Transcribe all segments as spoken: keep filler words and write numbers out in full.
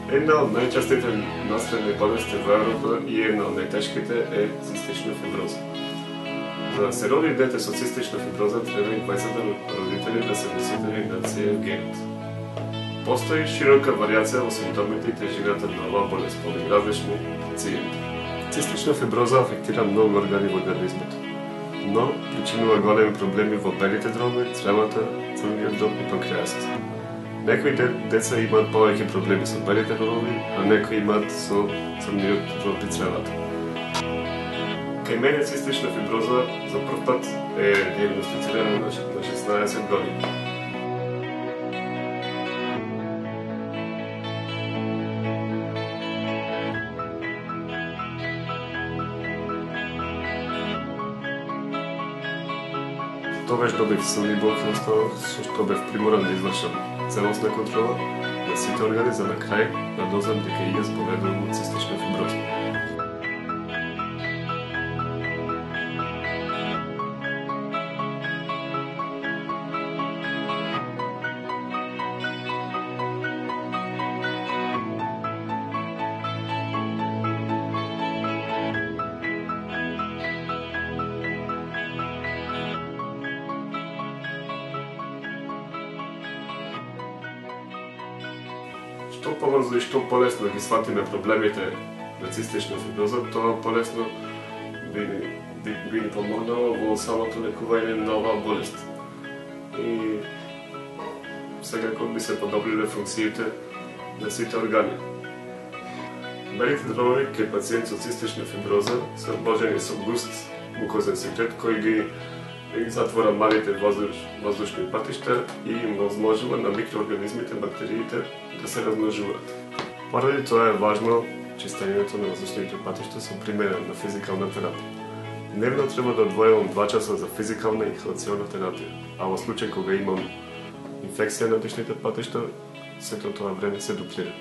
Една от най-честите наследни болести в Европа и една от най-тежките е цистична фиброза. За да се роди дете со цистична фиброза, треба и дваесет родители да се носители на Си Еф генот. Постои широка варијација во симптомите и тежината на оваа болест по различни пациенти. Цистична фиброза афектира многу органи во организмот, но причинува големи проблеми во белите дробови, цревата, црниот дроб и панкреасот. Некои деца имаат повеќе проблеми со белите дробови, а некои имаат со црниот дроб и цревата. Кај мене цистична фиброза за прв пат е диагностицирана на шеснаесет години. Тогаш добив силни болки на стомак, со што бев приморан да извршам целосна контрола на сите органи за на крај да дознам дека и јас боледувам од цистична фиброза. Што побрзо и што полесно ги сватиме проблемите на цистична фиброза, тоа полесно би, би, би ни помогнало во самото лекување на оваа болест. И секако би се подобриле функциите на сите органи. Белите дробови кај пациенти со цистична фиброза се обложени со густ мукозен секрет кој ги и затвора малите воздуш, воздушни патишта и им возможува на микроорганизмите, бактериите да се размножуваат. Поради тоа е важно чистењето на воздушните патишта со примена на физикална терапија. Дневно треба да одвојувам два часа за физикална и инхалационна терапија, а во случај кога имам инфекција на дишните патишта, сето тоа време се дуплира.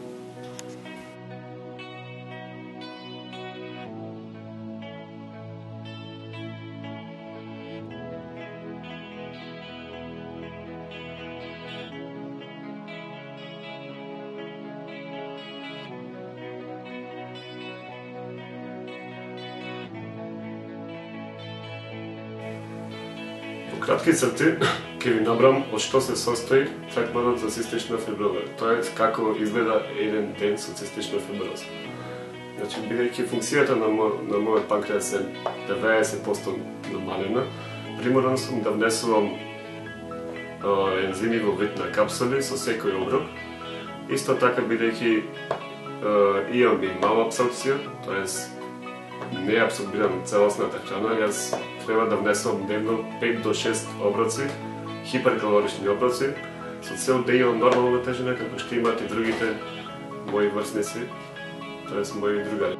Во кратки црти ќе ви набрам од што се состои третманот за цистична фиброза, тоа е како изгледа еден ден со цистична фиброза. Значи, бидејќи функцијата на, мо, на мојот панкреас е деветдесет проценти намалена, приморан сум да внесувам е, ензими во вид на капсули со секој оброк. Исто така, бидејќи имам и мала абсорбција, тоест не абсорбирам целосната храна, јас треба да внесувам дневно пет до шест оброци, хиперкалорични оброци, со цел да имам нормална тежина како што имаат и другите мои врсници, тоест мои другари.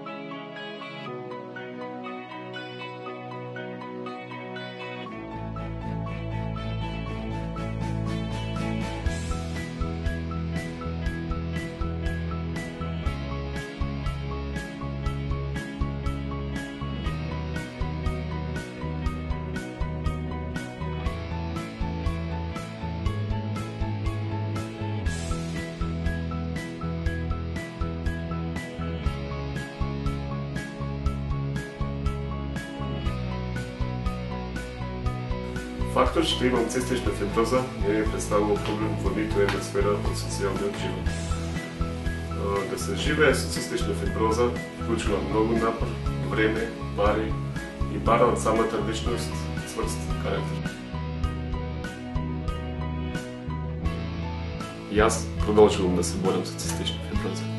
Фактор што имам цистична фиброза не ми представува проблем во ниту една сфера од социјалниот живот. Да се живее со цистична фиброза вклучува многу напор, време, пари и бара од самата личност цврст карактер. Јас продолжувам да се борам со цистична фиброза.